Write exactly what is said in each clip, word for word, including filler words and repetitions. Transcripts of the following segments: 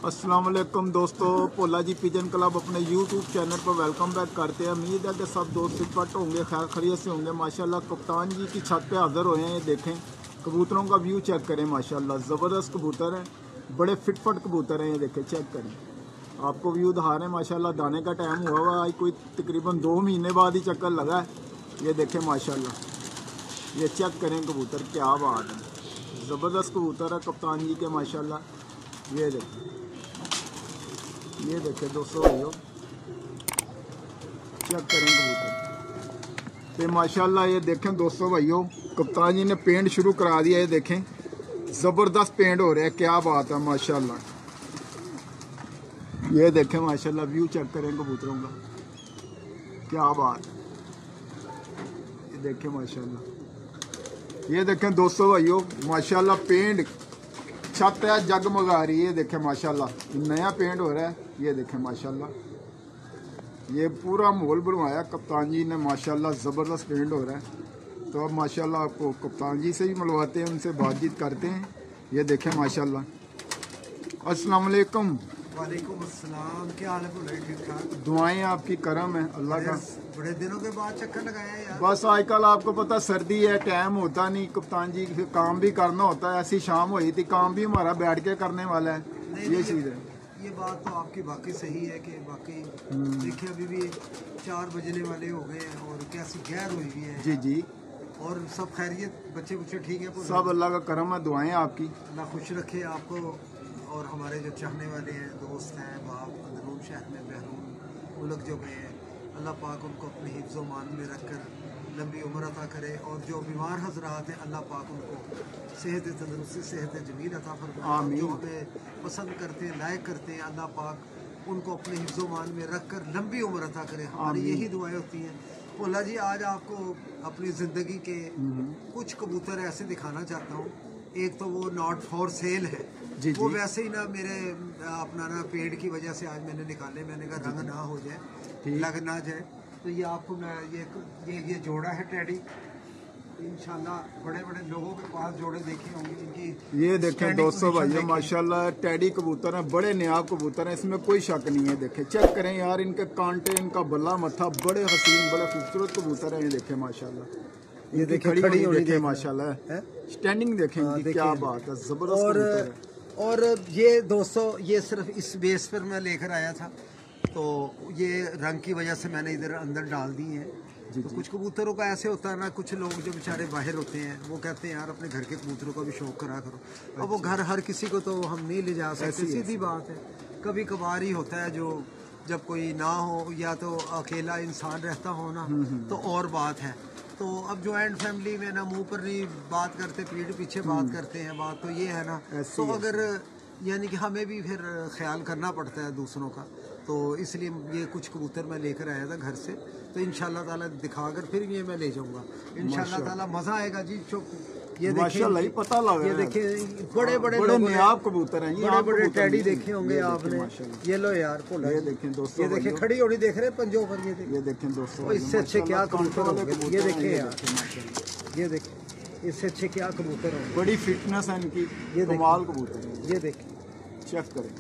अस्सलाम वालेकुम दोस्तों, भोला जी पिजन क्लब अपने यूट्यूब चैनल पर वेलकम बैक करते हैं। उम्मीद है कि सब दोस्त फिट होंगे, खैर खैरियत से होंगे। माशाल्लाह कप्तान जी की छत पे हाज़िर हुए हैं। ये देखें कबूतरों का व्यू चेक करें, माशाल्लाह ज़बरदस्त कबूतर हैं, बड़े फिटफट कबूतर हैं। ये देखें चेक करें, आपको व्यू दिखा रहे हैं। माशाल्लाह दाने का टाइम हुआ हुआ, आज कोई तकरीबन दो महीने बाद ही चक्कर लगा है। ये देखें माशाल्लाह, ये चेक करें कबूतर, क्या बात है, ज़बरदस्त कबूतर है कप्तान जी के माशाल्लाह। ये देखें, ये देखें दोस्तों भाइयों, चेक करें कबूतर तो माशाल्लाह। ये देखें दोस्तों भाइयों, कप्तान जी ने पेंट शुरू करा दिया। ये देखें ज़बरदस्त पेंट हो रहा है, क्या बात है माशाल्लाह। ये देखें माशाल्लाह, व्यू चेक करें कबूतरों का, क्या बात है। ये देखें माशाल्लाह, ये देखें दोस्तों भाइयों माशाल्लाह, पेंट छत है जगमगा रही है। ये देखें माशाल्लाह, नया पेंट हो रहा है। ये देखें माशाल्लाह, ये पूरा माहौल बनवाया कप्तान जी ने माशाल्लाह, ज़बरदस्त पेंट हो रहा है। तो अब माशाल्लाह आपको कप्तान जी से ही मिलवाते हैं, उनसे बातचीत करते हैं। ये देखें माशाल्लाह। अस्सलाम वालेकुम। वालेकुम अस्सलाम, क्या हाल है भोला? ठीक ठाक, दुआएं आपकी करम है अल्लाह का। बड़े दिनों के बाद चक्कर लगाया यार। बस आजकल आपको पता सर्दी है, टाइम होता नहीं कप्तान जी, फिर काम भी करना होता है। ऐसी शाम हुई थी, काम भी हमारा बैठ के करने वाला है। ये चीज़ है, ये बात तो आपकी वाकई सही है कि वाकई देखिए अभी भी चार बजने वाले हो गए हैं और कैसी गैर हुई हुई है। जी जी, और सब खैरियत, बच्चे बच्चे ठीक है? सब अल्लाह का करम है, दुआएं आपकी। अल्लाह खुश रखे आपको और हमारे जो चाहने वाले हैं, दोस्त हैं, बाप अंदरून शहर में बहरून मुल्क जो गए हैं, अल्लाह पाक उनको अपने हिफ्ज़ व मान में रख कर लंबी उम्र अता करे। और जो बीमार हजरात हैं, अल्लाह पाक उनको सेहत तंदरुस्ती, सेहत जमील अता फरमाए। जो हमें पसंद करते हैं, लायक करते हैं, अल्लाह पाक उनको अपने हिफ्ज़ व मान में रख कर लंबी उम्र अता करे। हमारी यही दुआएं होती हैं। भोला जी, आज आपको अपनी ज़िंदगी के कुछ कबूतर ऐसे दिखाना चाहता हूँ। एक तो वो नॉट फॉर सेल है, जी वो जी। वैसे ही ना मेरे अपना ना पेड़ की वजह से आज मैंने निकाले। मैंने कहा रंग ना हो जाए, लग ना जाए, तो ये आपको मैं ये ये ये जोड़ा है टेडी। इंशाल्लाह बड़े बड़े लोगों के पास जोड़े देखे होंगे इनकी। ये देखें दोस्तों भाइयों माशाल्लाह, टेडी कबूतर हैं, बड़े नायाब कबूतर हैं, इसमें कोई शक नहीं है। देखें चेक करें यार, इनके कांटे, इनका बल्ला मत्था, बड़े हसीन, बड़े खूबसूरत कबूतर हैं। ये देखें माशाल्लाह, ये देखें खड़ी खड़ी होनी देखें माशाल्लाह, स्टैंडिंग देखें इनकी, क्या बात है, जबरदस्त कबूतर है। और ये दोस्तों, ये सिर्फ इस बेस पर मैं लेकर आया था, तो ये रंग की वजह से मैंने इधर अंदर डाल दी है। तो कुछ कबूतरों का ऐसे होता है ना, कुछ लोग जो बेचारे बाहर होते हैं वो कहते हैं यार अपने घर के कबूतरों का भी शौक करा करो। अब वो घर हर किसी को तो हम नहीं ले जा सकते, सीधी बात है। कभी कभार ही होता है जो जब कोई ना हो या तो अकेला इंसान रहता हो ना, तो और बात है। तो अब ज्वाइंट फैमिली में ना मुंह पर नहीं बात करते, पीठ पीछे बात करते हैं। बात तो ये है ना, तो अगर यानी कि हमें भी फिर ख्याल करना पड़ता है दूसरों का। तो इसलिए ये कुछ कबूतर मैं लेकर आया था घर से, तो इंशाल्लाह ताला दिखाकर फिर ये मैं ले जाऊंगा इंशाल्लाह ताला। मज़ा आएगा जी। चुप, ये माशाल्लाह, ये पता लग रहा है। ये देखिए बड़े बड़े बड़े नायाब कबूतर हैं, ये बड़े बड़े टेडी देखे होंगे आपने। ये लो यार भोला, ये देखें दोस्तों, ये देखें खड़ी होनी देख रहे हैं पंजों पर। ये ये देखें दोस्तों, इससे अच्छे क्या कबूतर होंगे। ये देखें यार, ये देखें इससे अच्छे क्या कबूतर होंगे। बड़ी फिटनेस है इनकी, ये कमाल कबूतर है। ये देखें, चेक करें,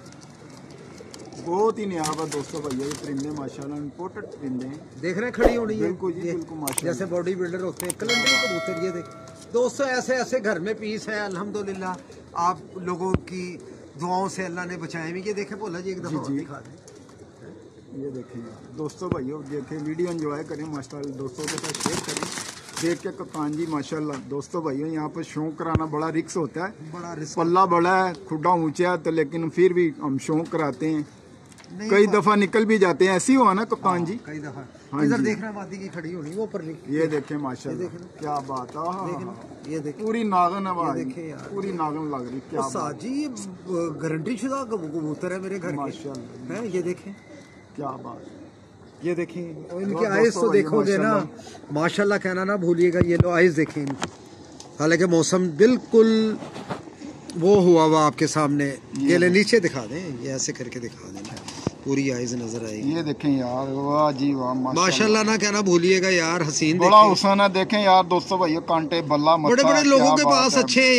बहुत ही नायाब है दोस्तों भैया। ये परिंदे माशाल्लाह इम्पोर्टेड परिंदे हैं, देख रहे हैं खड़ी होनी है बिल्कुल जी बिल्कुल माशाल्लाह, जैसे बॉडी बिल्डर होते हैं कलंडरी कबूतर। ये देख दोस्तों, ऐसे ऐसे घर में पीस है अल्हम्दुलिल्लाह। आप लोगों की दुआओं से अल्लाह ने बचाए हुए। ये देखें भोला जी, एक दफ़ा और दिखा दें। ये देखें दोस्तों भाइयों, देखें वीडियो एंजॉय करें माशाल्लाह, दोस्तों के साथ शेयर करें। देख के कप्तान जी माशाल्लाह, दोस्तों भाइयों यहाँ पर शौक कराना बड़ा रिक्स होता है, बड़ा रिस्क, पल्ला बड़ा है, खुड्डा ऊंचा है, तो लेकिन फिर भी हम शौक कराते हैं। कई दफा निकल भी जाते हैं, ऐसी हुआ ना कप्तान जी? कई दफा। हाँ इधर जी। देखना मादी की खड़ी होनी, वो पर ये देखें माशाल्लाह, क्या बात है, ये देखें पूरी नागन है भाई, देखें यार, पूरी नागन लग रही, क्या बात जी। ये गारंटी शुदा कबूतर है मेरे घर माशाल्लाह है। ये देखें क्या बात, ये देखें इनकी आइज तो देखोगे ना माशाल्लाह, कहना ना भूलिएगा। ये लो आइज देखें इनकी, हालांकि मौसम बिल्कुल वो हुआ हुआ आपके सामने। ये ले नीचे दिखा दें, ये ऐसे करके दिखा दें, पूरी आइज नजर आएगी। ये देखें यार, वाह जी वाह माशाल्लाह ना कहना भूलिएगा यार, हसीन बड़ा हुसन है। देखें यार दोस्तों भाइयों, कांटे बल्ला मत्था, बड़े बड़े लोगों के पास अच्छे हैं यार,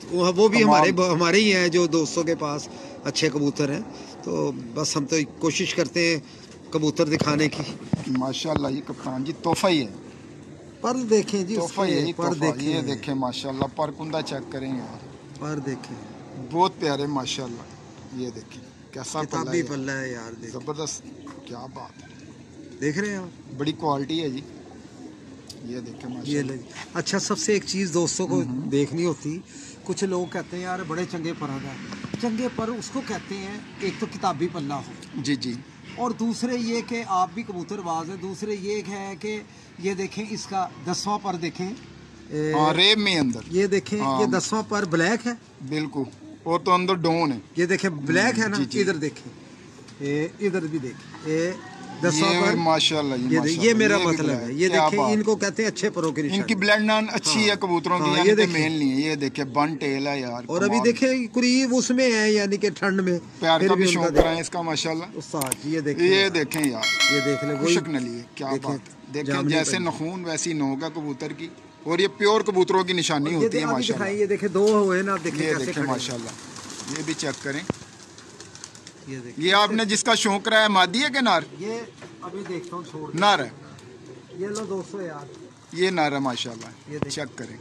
वो वो भी कमाल। हमारे हमारे ही हैं जो दोस्तों के पास अच्छे कबूतर हैं, तो बस हम तो कोशिश करते हैं कबूतर दिखाने की। माशाल्लाह ये कप्तान जी तोहफा ही है, पर देखें जी तोहफा उसके यही पर तोहफा। देखें, ये देखें माशाल्लाह, पर कुंदा चेक करें यार, पर देखें बहुत प्यारे माशाल्लाह। ये देखें कैसा पल्ला किताबी है, पल्ला है यार, देख जबरदस्त, क्या बात है, देख रहे हैं आप, बड़ी क्वालिटी है जी। ये देखें ये माशाल्लाह। ले। अच्छा, सबसे एक चीज़ दोस्तों को देखनी होती, कुछ लोग कहते हैं यार बड़े चंगे पर है, चंगे पर उसको कहते हैं एक तो किताबी पल्ला हो, जी जी, और दूसरे ये कि आप भी कबूतरबाज हैं, दूसरे ये है कि ये देखें इसका दसवां पर देखें, ए, हाँ रेब में अंदर, ये देखें हाँ। ये दसवां पर ब्लैक है, बिल्कुल, और तो अंदर डोन है। ये देखें ब्लैक है ना, जी, जी। इधर देखें, ए, इधर भी देखें, ये दसवां ये पर माशाल्लाह, ये, ये ये, माशाल्लाह, ये मेरा भी मतलब ब्लैक, है। ये क्या देखें बात। इनको कहते हैं अच्छे परों की निशानी। इनकी ब्लड नान अच्छी हाँ। है कबूतरों की, हाँ, यानी ये कि देखें। मेल नहीं है। ये देखे बन टेल है यार, और अभी कमाल। देखें करीब उसमें है, यानी कि ठंड में प्यार फिर का भी भी उनका शौक देख- रहा है इसका माशाल्लाह। उस्ताद जी, ये देखें ये यार, देखें यार, ये देख ले वही खुशक नली है, क्या देखें, बात। देखें जामनी जैसे पन्नी। नखून वैसी नोक है कबूतर की, और ये प्योर कबूतरों की निशानी ये होती है अभी माशाल्लाह। दिखाएं, ये देखें दो हुए ना, देखें ये कैसे देखें खड़े हैं। माशाल्लाह, ये भी चेक करें। ये देखें, ये आपने जिसका शौक रहा है मादी है कि नार? ये अभी देखता हूँ, छोड़ नार है, ये लो दोस्तों यार, ये नार है माशाल्लाह, ये देखें। चेक करें।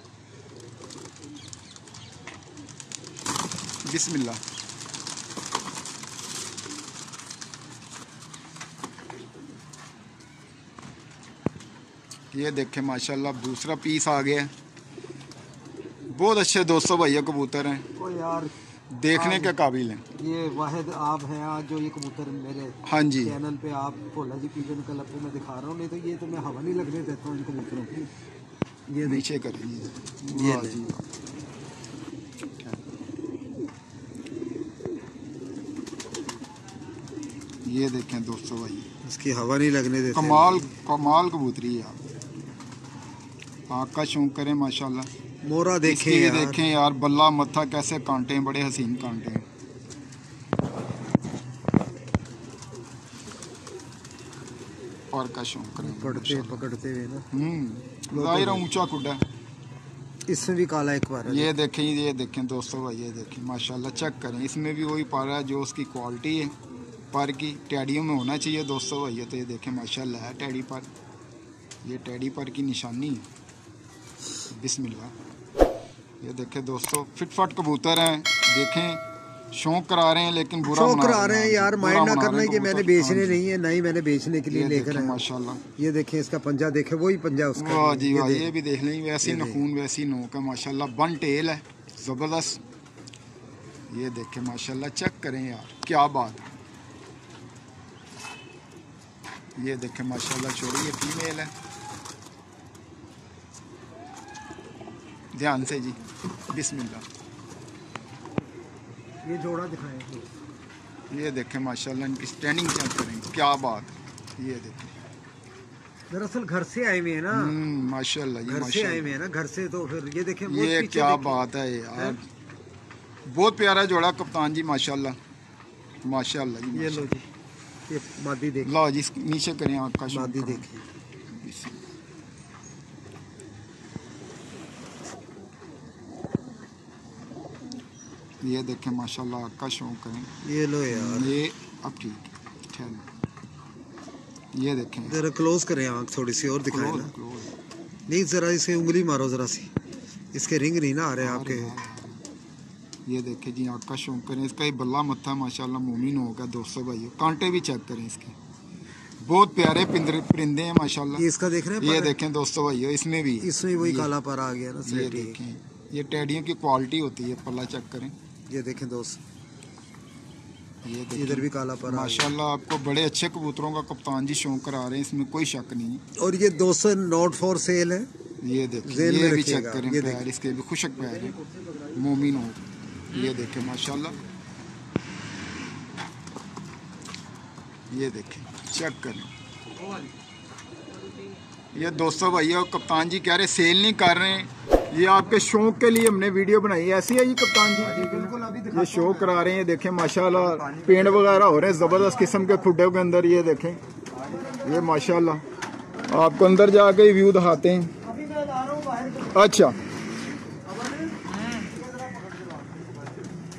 बिस्मिल्लाह। ये देखें माशाल्लाह, दूसरा पीस आ गया। बहुत अच्छे दोस्तों भैया कबूतर हैं, ओ यार देखने के काबिल हैं। ये वाहिद आप हैं आज जो ये कबूतर मेरे हाँ जी, चैनल पे आप भोला जी पिजन क्लब पे मैं दिखा रहा हूँ, नहीं तो ये तो मैं हवा नहीं लगने देता हूँ इन कबूतरों की। ये देख, नीचे करें ये वाह ले। जी वाह। ये देखें दोस्तों भाई, इसकी हवा नहीं लगने देते। कमाल कमाल कबूतरी है यार, आँख का शौक करें माशाल्लाह। मोरा देखें इसकी यार, देखें यार, बल्ला मत्था कैसे कांटे हैं, बड़े हसीन कांटे हैं। और का शौक करें पकड़ते माशाल्लाह। पकड़ते हुए ना, हम्म जाहिर है ऊंचा कुड्डा है। इसमें भी काला एक बार है। ये देखें, ये देखें दोस्तों भाई, ये देखें माशाल्लाह, चेक करें। इसमें भी वही पारा है जो उसकी क्वालिटी है पर की, टैडियों में होना चाहिए दोस्तों भाई। तो ये देखें माशाल्लाह है टैडी पर, ये टैडी पर की निशानी है। बिस्मिल्लाह। ये देखें दोस्तों, फिटफाट कबूतर हैं, देखें शौक करा रहे हैं लेकिन बुरा शौक बना करा रहे हैं यार, बुरा माइंड ना बना करना रहे कि हैं मैंने कबूतर। बेचने हाँ जी। नहीं है, नहीं मैंने बेचने के लिए ये लेकर देखें आया हूं। माशाल्लाह, ये देखें इसका पंजा देखें, वही पंजा उसका। वाह जी ये वाह, देख। ये भी देख लें, वैसी ये देख। नखून वैसी नोक है माशाल्लाह, वन टेल है ज़बरदस्त। ये देखें माशाल्लाह, चेक करें यार, क्या बात है। ये देखें माशाल्लाह, छोड़ी ये फीमेल है, ध्यान से जी। बिस्मिल्लाह। ये जोड़ा दिखाएं। ये देखें माशाल्लाह, इनकी स्टैंडिंग चेक करें, क्या बात है। ये देखें दरअसल घर से आए हुए हैं ना, हम्म, माशाल्लाह जी घर से आए माशाल्लाह। हुए हैं ना, घर से, तो फिर ये देखें वो ये पीछे क्या देखें। बात है यार, बहुत प्यारा जोड़ा कप्तान जी माशाल्लाह, माशाल्लाह जी ये लो माशाल्लाह। जी, ये मादी देखें, लो जी, नीचे करें आपका शौक मादी करें। देखें। ये देखें माशाल्लाह, आपका शौक करें। ये लो यार, ये अब ठीक है, ठहर। ये देखें जरा क्लोज करें आँख थोड़ी सी और दिखाएं क्लोज ना। क्लोज। नहीं जरा इसे उंगली मारो जरा सी, इसके रिंग नहीं ना आ रहे आपके। ये देखें जी, आपका शौक करें। इसका ही बल्ला मत्था माशाल्लाह मोमिन होगा दोस्तों भाइयों। कांटे भी चेक करें इसके, बहुत प्यारे पिंदर परिंदे हैं माशाल्लाह। ये इसका देख रहे हैं ये पर? देखें दोस्तों भाइयों, इसमें भी इसमें वही ये- काला पर आ गया ना, ये सही। देखें, ये टैडियों की क्वालिटी होती है, पल्ला चेक करें। ये देखें दोस्त, ये इधर देखें भी काला पर आ गया। माशाल्लाह, आपको बड़े अच्छे कबूतरों का कप्तान जी शौक करा रहे हैं, इसमें कोई शक नहीं है। और ये दोस्तों नॉट फॉर सेल है। ये देखें, जेल में ये भी रखिएगा, चेक करें, ये पैर देखें। इसके भी खुशक पैर हैं, मोमिन हो। ये देखें माशाल्लाह, ये देखें, चेक करें। ये दोस्तों भैया, कप्तान जी कह रहे सेल नहीं कर रहे हैं, ये आपके शौक के लिए हमने वीडियो बनाई है। ऐसी है जी कप्तान जी, बिल्कुल अभी ये शौक करा रहे हैं। देखें माशाल्लाह, पेंट वगैरह हो रहे हैं ज़बरदस्त किस्म के खुड्डे के अंदर। ये देखें, ये माशाल्लाह, आपको अंदर जाके व्यू दिखाते हैं। अच्छा,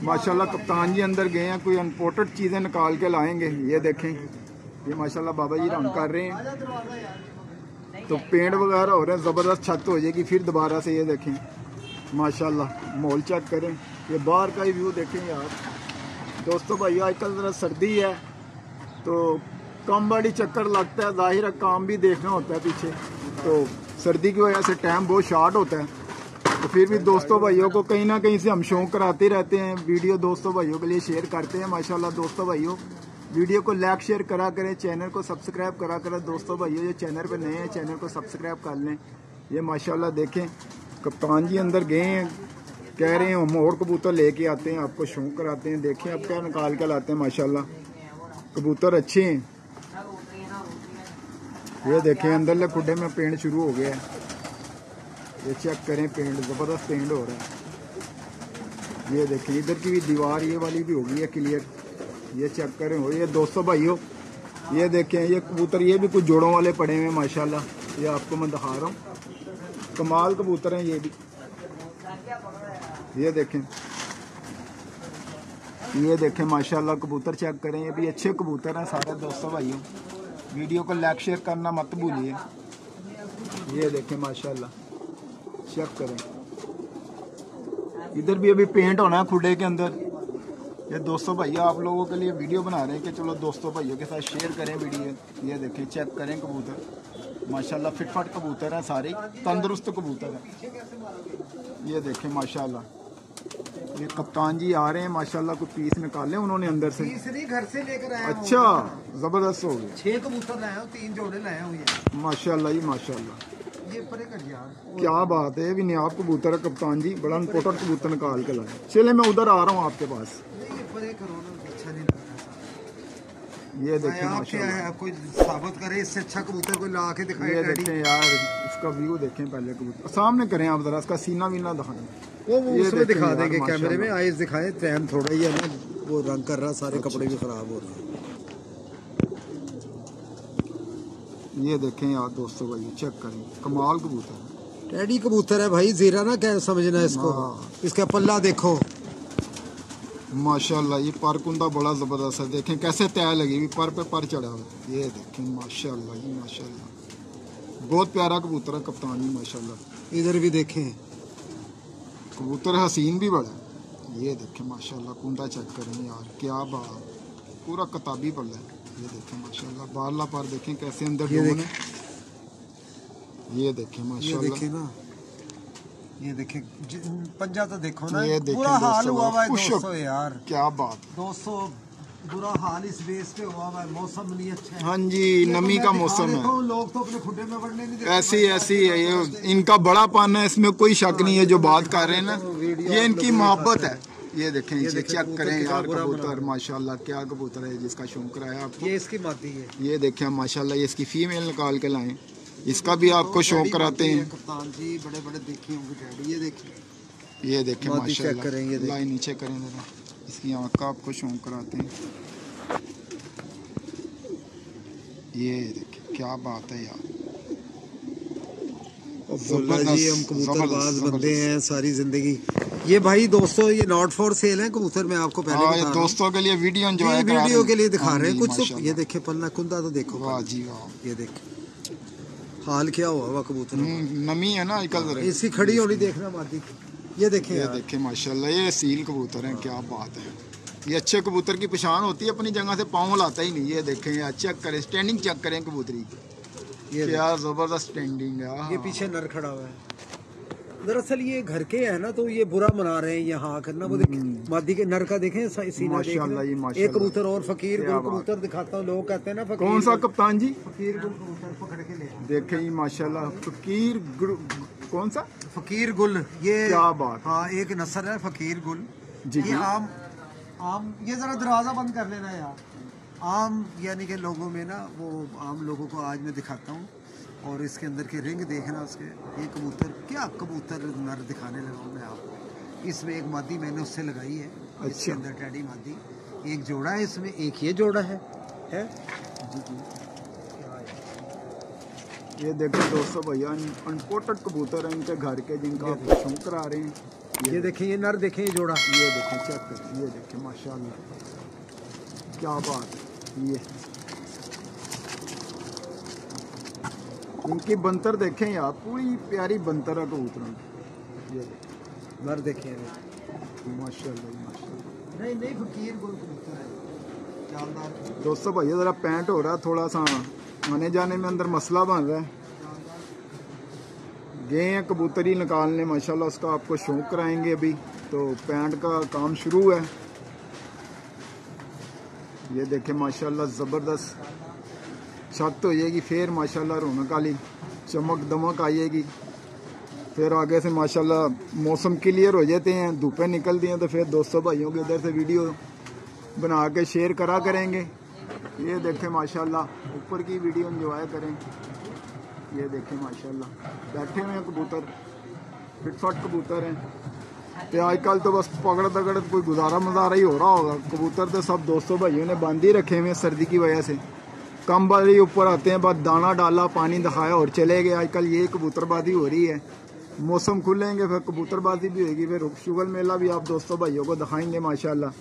माशाल्लाह कप्तान जी अंदर गए हैं, कोई इम्पोर्टेड चीज़ें निकाल के लाएंगे। ये देखें, ये माशाल्लाह बाबा जी रंग कर रहे हैं, तो पेंट वगैरह हो रहे हैं, ज़बरदस्त छत हो जाएगी फिर दोबारा से। ये देखें माशाल्लाह, मॉल चेक करें, ये बाहर का ही व्यू देखें यार। दोस्तों भाई आजकल ज़रा सर्दी है तो कम बड़ी चक्कर लगता है, ज़ाहिर है काम भी देखना होता है पीछे, तो सर्दी की वजह से टाइम बहुत शार्ट होता है। तो फिर भी दोस्तों भाइयों को कहीं ना कहीं से हम शौक कराते रहते हैं, वीडियो दोस्तों भाइयों के लिए शेयर करते हैं। माशाल्लाह दोस्तों भाइयों वीडियो को लाइक शेयर करा करें, चैनल को सब्सक्राइब करा करें। दोस्तों भाइयों जो चैनल पर नए हैं चैनल को सब्सक्राइब कर लें। ये माशाल्लाह देखें कप्तान जी अंदर गए हैं, कह रहे हैं हम और कबूतर लेके आते हैं, आपको शौक कराते हैं। देखें अब क्या निकाल के लाते हैं, माशाल्लाह कबूतर अच्छे हैं। ये देखें अंदर खुडे में पेंट शुरू हो गया है, ये चेक करें पेंट, ज़बरदस्त पेंट हो रहा है। ये देखें इधर की भी दीवार ये वाली भी हो गई है क्लियर, ये चेक करें हो। ये दोस्तों भाइयों ये देखें ये कबूतर, ये भी कुछ जोड़ों वाले पड़े हुए हैं माशाल्लाह, ये आपको मैं दिखा रहा हूँ, कमाल कबूतर हैं ये भी। ये देखें ये देखें माशाल्लाह कबूतर चेक करें, ये भी अच्छे कबूतर हैं सारे। दोस्तों भाइयों वीडियो को लाइक शेयर करना मत भूलिए। ये देखें माशाल्लाह चेक करें, इधर भी अभी पेंट होना है खुडे के अंदर। ये दोस्तों भैया आप लोगों के लिए वीडियो बना रहे हैं कि चलो दोस्तों भैया के साथ शेयर करें वीडियो। ये देखें चेक करें कबूतर, माशाल्लाह फिटफाट कबूतर हैं सारे, तंदुरुस्त कबूतर हैं। ये देखें माशाल्लाह, ये कप्तान जी आ रहे हैं माशाल्लाह, कुछ पीस निकाले उन्होंने अंदर से। पीस नहीं घर से लेकर आया। अच्छा जबरदस्त हो गए, छह कबूतर लाया हूँ, तीन जोड़े लाया हूँ माशाल्लाह ही माशाल्लाह। ये परे कर यार, क्या बात है, भी नियाब कबूतर है कप्तान जी, बड़ा इम्पोर्टेंट कबूतर निकाल के लाए। चले मैं उधर आ रहा हूँ आपके पास। ये परे करो ना, अच्छा नहीं लगता। ये देखें आप क्या है, आप कोई साबित करे इससे अच्छा कबूतर कोई ला के दिखाए। ये देखें यार इसका व्यू देखें, पहले कबूतर सामने करें आप जरा, इसका सीना वीना दिखाएं। वो वो उसमें दिखा देंगे कैमरे में, आइज दिखाएं। टाइम थोड़ा ही है ना, वो रंग कर रहा, सारे कपड़े भी खराब हो रहे हैं। ये देखें यार दोस्तों भाई चेक करें, कमाल कबूतर है, टैडी कबूतर है भाई, जीरा ना क्या समझना इसको। इसका पल्ला देखो माशाल्लाह, ये पर कुंदा बड़ा जबरदस्त है। देखें कैसे तय लगी हुई, पर पे पर चढ़ा हुआ। ये देखें माशाल्लाह जी माशाल्लाह, बहुत प्यारा कबूतर है कप्तान जी माशाल्लाह। इधर भी देखें कबूतर हसीन भी बड़ा है। ये देखें माशाल्लाह, कुंदा चेक करें यार, क्या बात, पूरा किताबी पल्ला है। ये देखें माशाल्लाह, बारला पर देखें कैसे अंदर डोन है। ये देखें माशाल्लाह, ये देखें ना, ये देखें पंजा तो देखो ना, ये बुरा हाल हुआ हुआ है दोस्तों यार। क्या बात दोस्तों, बुरा हाल इस बेस पे हुआ हुआ है, मौसम नहीं अच्छा है। हाँ जी, नमी का मौसम है, लोग तो अपने खुडे में बढ़ने नहीं देते। ऐसी ऐसी है ये, इनका बड़ा पान है, इसमें कोई शक नहीं है। जो बात कर रहे हैं ना, ये इनकी मोहब्बत है। ये देखें, ये चेक करें यार कबूतर माशाल्लाह, क्या कबूतर है जिसका शौक कराया आपको। ये इसकी मादी है। ये देखें माशाल्लाह, ये इसकी फीमेल निकाल के लाएं, इसका भी आपको शौक कराते हैं। कप्तान जी बड़े बड़े देखे होंगे डैडी। ये देखें, ये देखें माशाल्लाह, करेंगे लाइन नीचे करें जरा, इसकी आँख का आपको शौक कराते हैं। ये देखें क्या बात है यार, जी हम कबूतरबाज बंदे हैं सारी जिंदगी। ये भाई दोस्तों, ये नॉट फॉर सेल है कबूतर, मैं आपको पहले बता रहा हूं। दोस्तों के लिए वीडियो एंजॉय करा वीडियो के लिए दिखा रहे हैं कुछ तो। ये देखे पल्ला कुंदा तो देखो, वाह जी वाह। ये देखे हाल क्या हुआ हुआ कबूतर, नमी है ना आजकल, इसकी खड़ी होनी देखना मादी की। ये देखे ये देखे माशाल्लाह, ये सील कबूतर है, क्या बात है। ये अच्छे कबूतर की पहचान होती है, अपनी जगह से पाँव लाता ही नहीं। ये देखें यार, चेक करें स्टैंडिंग, चेक करें कबूतरी की, ये क्या जबरदस्त स्टैंडिंग है। ये पीछे नर खड़ा हुआ है। दरअसल ये घर के है ना, तो ये बुरा मना रहे हैं यहाँ करना। वो देखें मादी के नर का देखें सीना, माशाल्लाह। एक कबूतर और फकीर गुल कबूतर दिखाता हूँ, लोग कहते हैं ना फकीर। कौन सा कप्तान जी? फकीर गुल कबूतर पकड़ के ले देखें ही माशाल्लाह, फकीर कौन सा? फकीर गुल। ये क्या बात, हाँ एक नस्ल है फकीर गुल जी। ये आम आम ये जरा दरवाजा बंद कर लेना यार। आम यानी कि लोगों में ना, वो आम लोगों को आज मैं दिखाता हूँ। और इसके अंदर के रिंग देखना उसके। ये कबूतर, क्या कबूतर नर दिखाने लगा हूँ मैं आपको। इसमें एक मादी मैंने उससे लगाई है। अच्छा। इसके अंदर टैडी मादी, एक जोड़ा है इसमें, एक ये जोड़ा है, है? जी जी। ये देखो दोस्तों भैया, अनपोर्टेड कबूतर हैं इनके घर के, जिनका आप शौक करा रहे हैं। ये देखें, ये नर देखें, ये जोड़ा, ये देखें, चेक करें, ये देखें माशाल्लाह, क्या बात है। ये इनकी बंतर देखें यार, पूरी प्यारी बंतर है कबूतरों की। ये देखें, नर देखें, माशाल्लाह माशाल्लाह। नहीं नहीं फकीर गुल कबूतर है, जानदार। दोस्तों भाई ज़रा पैंट हो रहा है, थोड़ा सा आने जाने में अंदर मसला बन रहा है। गए हैं कबूतरी निकालने माशाल्लाह, उसका आपको शौक कराएंगे अभी। तो पैंट का काम शुरू है। ये देखें माशाल्लाह ज़बरदस्त छत हो जाएगी, फिर माशाल्लाह रौनक वाली चमक दमक आएगी। फिर आगे से माशाल्लाह मौसम क्लियर हो जाते हैं, धूपें निकलती हैं, तो फिर दोस्तों भाइयों के इधर से वीडियो बना के शेयर करा करेंगे। ये देखें माशाल्लाह, ऊपर की वीडियो एंजॉय करें। ये देखें माशाल्लाह, बैठे हुए हैं कबूतर, फिटफट कबूतर हैं। तो आजकल तो बस पकड़ दगड़ कोई गुजारा मजारा ही हो रहा होगा। कबूतर तो सब दोस्तों भाइयों ने बांध ही रखे हुए सर्दी की वजह से। कम बारी ऊपर आते हैं, बस दाना डाला, पानी दिखाया और चले गए। आजकल ये कबूतरबाजी हो रही है। मौसम खुलेंगे फिर कबूतरबाजी भी होगी, फिर शुगर मेला भी आप दोस्तों भाइयों को दिखाएंगे माशाल्लाह।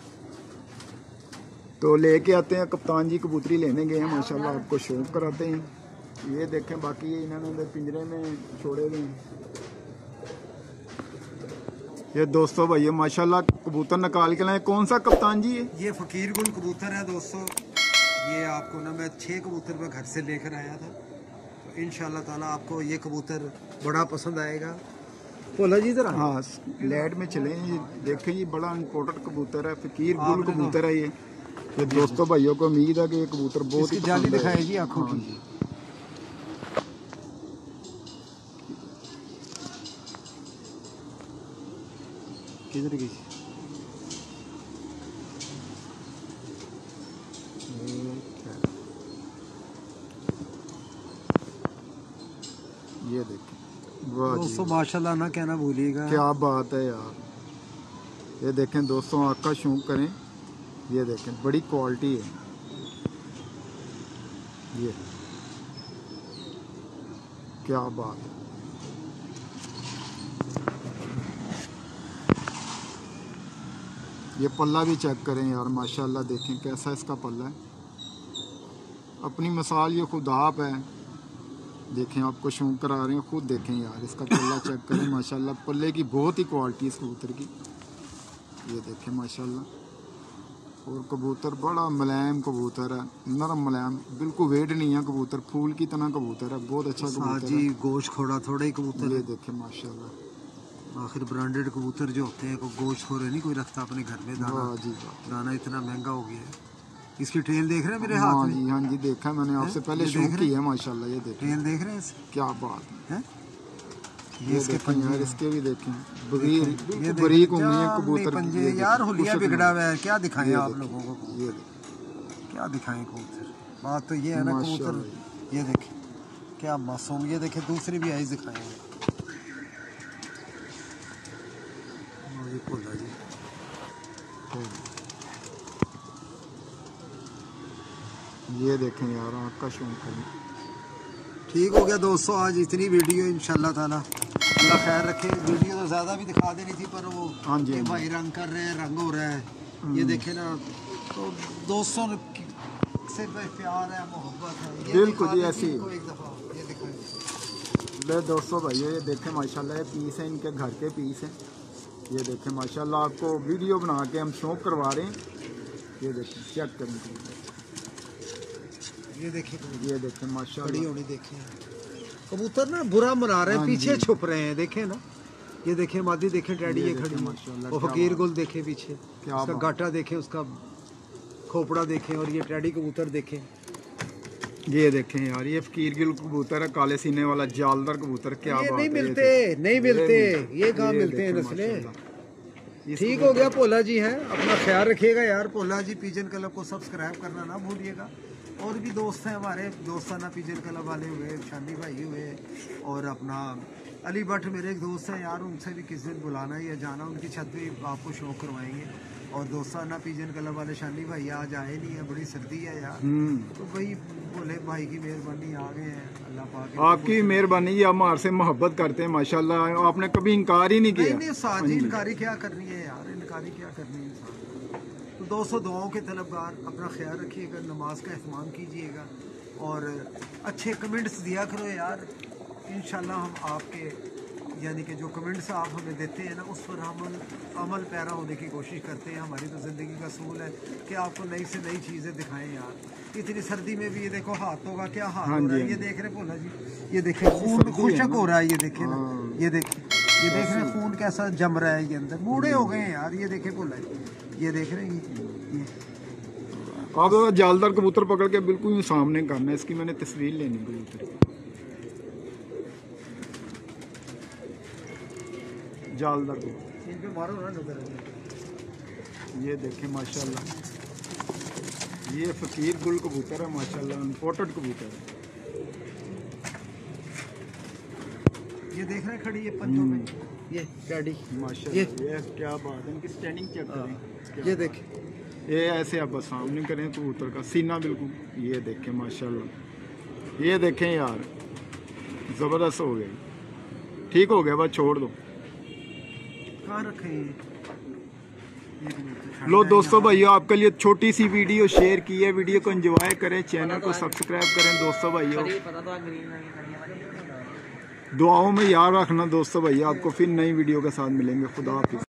तो लेके आते हैं, कप्तान जी कबूतरी लेने गए हैं माशाल्लाह, आपको शौक कराते हैं। ये देखें, बाकी ये इन्होंने पिंजरे में छोड़े हुए हैं। ये दोस्तों भैया माशाल्लाह कबूतर निकाल के लाए। कौन सा कप्तान जी है? ये फकीर गुल कबूतर है दोस्तों। ये आपको ना मैं छः कबूतर मैं घर से लेकर आया था, तो इंशाल्लाह ताला आपको ये कबूतर बड़ा पसंद आएगा। बोला जी जरा। हाँ, लैड में चले ये देखें, ये बड़ा इम्पोर्टेंट कबूतर है, फकीर गुल कबूतर है। ये ये दोस्तों भाइयों को उम्मीद है कि ये कबूतर बहुत ही जाली दिखाएगी आंखों की। किधर गई? ये देखें, वाह दोस्तों माशाल्लाह ना कहना भूलिएगा, क्या बात है यार। ये देखें दोस्तों, आँख का शौक करें। ये देखें, बड़ी क्वालिटी है। ये क्या बात है। ये पल्ला भी चेक करें यार माशाल्लाह, देखें कैसा इसका पल्ला है। अपनी मिसाल ये खुद आप है। देखें, आपको शौक करा रहे हैं, खुद देखें यार, इसका पल्ला चेक करें माशाल्लाह। पल्ले की बहुत ही क्वालिटी इस कबूतर की। ये देखें माशाल्लाह, और कबूतर बड़ा मुलायम कबूतर है, नरम मुलायम, बिल्कुल वेट नहीं है कबूतर, फूल की तरह कबूतर है, बहुत अच्छा कबूतर जी। गोश्त खोड़ा थोड़ा ही कबूतर। ये देखें माशाल्लाह, आखिर ब्रांडेड कबूतर जो होते हैं, कोई गोश्त खोरे नहीं कोई रखता अपने घर में दाना। जी वाह। दाना इतना महंगा हो गया है। इसकी ट्रेल देख रहे हैं मेरे हाँ हाथ में? जी, हाँ जी, देखा मैंने आपसे पहले शौक की है माशाल्लाह। ये देखें, ट्रेल देख रहे हैं इसकी? क्या बात है। ये इसके पंजे, इसके भी देखें, बरीक ये बरीक उंगली है कबूतर पंजे यार, हुलिया बिगड़ा हुआ है। क्या दिखाएं आप लोगों को, ये क्या दिखाएं कबूतर। बात तो ये है ना कबूतर, ये देखें क्या मासूम। ये देखें, दूसरी भी आइज दिखाएंगे। ये भोला जी, ये देखें यार, आँख का शौक करें। ठीक हो गया दोस्तों, आज इतनी वीडियो इंशाल्लाह ताला अल्लाह खैर रखे। वीडियो तो ज़्यादा भी दिखा देनी थी, पर वो हाँ जी, ये भाई रंग कर रहे हैं, रंग हो रहा है। ये देखे ना, तो दोस्तों से प्यार है, मोहब्बत है। बिल्कुल जी, ऐसी एक दफ़ा ये दिखाएं। ले दोस्तों भाइयों, ये देखें माशाल्लाह, ये पीस है, इनके घर के पीस हैं। ये देखें माशाल्लाह, आपको वीडियो बना के हम शौक करवा रहे हैं। ये देखें, चेक करें, ये देखें, ये देखें माशाल्लाह, बड़ी होनी देखें। कबूतर ना बुरा मरा रहे हैं, पीछे छुप रहे हैं, देखें ना। ये देखें मादी, देखें टैडी, ये खड़ी माशाल्लाह। वो फकीर गुल देखें पीछे, क्या उसका गाटा देखें, उसका खोपड़ा देखें, और ये टैडी कबूतर देखें। ये देखें यार, ये फकीर गिल कबूतर है, काले सीने वाला जालदार कबूतर। क्या बात है। नहीं मिलते, नहीं मिलते, ये कहाँ मिलते हैं नस्लें। ठीक हो गया, भोला जी है, अपना ख्याल रखिएगा यार। भोला जी पिजन क्लब को सब्सक्राइब करना ना भूलिएगा। और भी दोस्त हैं हमारे, दोस्ताना पिजन क्लब वाले हुए, शानी भाई हुए, और अपना अली भट्ट मेरे एक दोस्त हैं यार, उनसे भी किसी दिन बुलाना या जाना, उनकी छत पे आपको शौक करवाएंगे। और दोस्ताना पिजन क्लब वाले शानी भाई आज आए नहीं है, बड़ी सर्दी है यार। हम्म। तो भाई बोले भाई की मेहरबानी आ गए हैं, अल्लाह पाक आपकी मेहरबानी, ये हमारे से मोहब्बत करते हैं माशाल्लाह, आपने कभी इनकार ही नहीं किया। नहीं नहीं साथ ही इनकारी क्या करनी है यार, इनकारी क्या करनी है इंसान। तो दोस्तों दुआओं के तलबगार, अपना ख्याल रखिएगा, नमाज का एहतमाम कीजिएगा और अच्छे कमेंट्स दिया करो यार। इंशाल्लाह हम आपके यानी कि जो कमेंट्स आप हमें देते हैं ना, उस पर हम अमल पैरा होने की कोशिश करते हैं। हमारी तो ज़िंदगी का असूल है कि आपको नई से नई चीज़ें दिखाएं यार। इतनी सर्दी में भी ये देखो हाथों का क्या हाल हो रहा है, ये देख रहे भोला जी, ये देखें खून खुशक हो रहा है, ये देखें ना, ये देखें, ये देख रहे हैं खून कैसा जम रहा है, ये अंदर बूढ़े हो गए हैं यार। ये देखें भोला जी, ये देख रहे हैं, ये, ये। आप जालदार कबूतर पकड़ के बिल्कुल सामने करना है, इसकी मैंने तस्वीर लेनी कबूतर की। जालदार इन पे मारो ना नजर। ये देखें माशाल्लाह, ये फकीर गुल कबूतर है माशाल्लाह, इम्पोर्टेड कबूतर है। ये देख रहे हैं खड़ी, ये पंजों में, ये डैडी माशाल्लाह, ये क्या बात है, इनकी स्टैंडिंग चेक करें। ये देखें, ये ऐसे आप सामने करें कबूतर का सीना बिल्कुल, ये देखें माशाल्लाह, ये देखें यार ज़बरदस्त हो गई, ठीक हो गया, बस छोड़ दो। कहाँ रखे ये? लो दोस्तों भाइयों, आपके लिए छोटी सी वीडियो शेयर की है, वीडियो को एंजॉय करें, चैनल को सब्सक्राइब करें दोस्तों भाइयों, दुआओं में याद रखना दोस्तों भाइयों। आपको फिर नई वीडियो के साथ मिलेंगे, खुदा हाफिज़।